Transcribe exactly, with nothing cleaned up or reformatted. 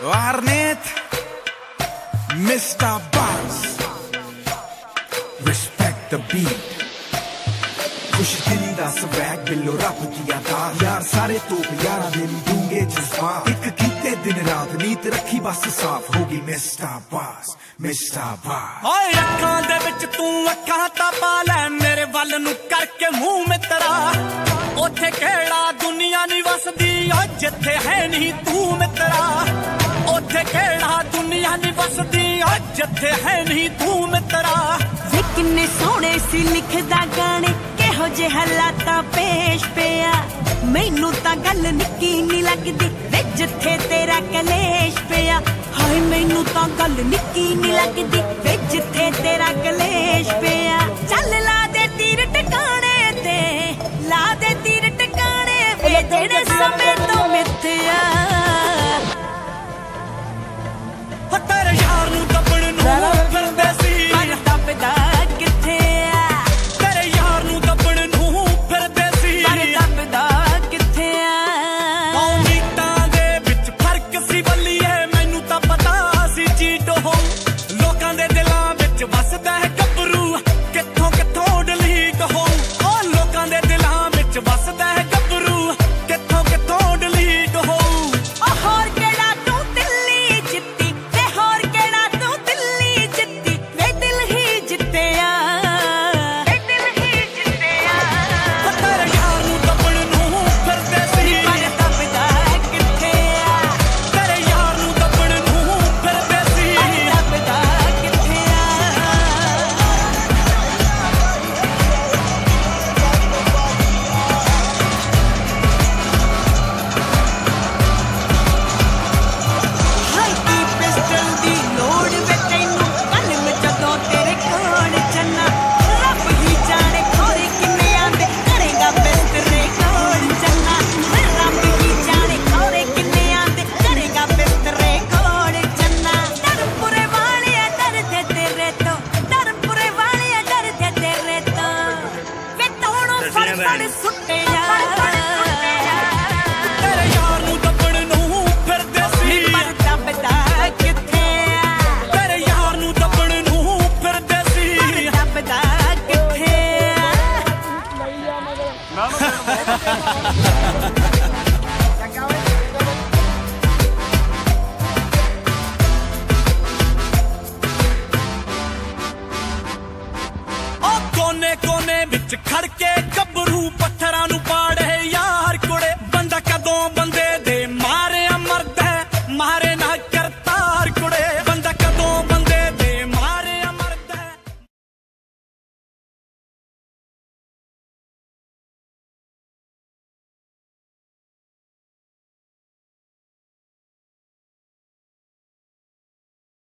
Arnett, Mister Buzz, respect the beat. खुश दिली दा स्वैग बिल्लो रब दिया दार यार सारे तो यारा दिन दूंगे जज्बात एक कीते दिन रात नीत रखी बस साफ होगी मिस्टर बॉस मिस्टर बॉस ओए अखां दे विच तू अखां ता पा ले मेरे वल नु करके मुंह मित्रा ओथे केड़ा दुनिया नी वसदी ओ जिथे है नहीं तू मित्रा ओथे केड़ा दुनिया नी वसदी ओ जिथे है नहीं तू मित्रा वे किन्ने सोहणे सी लिखदा गाने हो जे हालाता पेश पिया मैनू तां गल निक्की नी लगदी वे जिथे तेरा कलेश पिया हाय मैनू तां गल निक्की नी लगदी वे जिथे तेरा कलेश पिया चल ला दे तीर टकाने ते ला दे तीर टकाने वे जेड़े समय तो मिथया हो तेरे यार नू दबण नू फिरदे सी पर दबदा किथे कोने कोने विच खड़के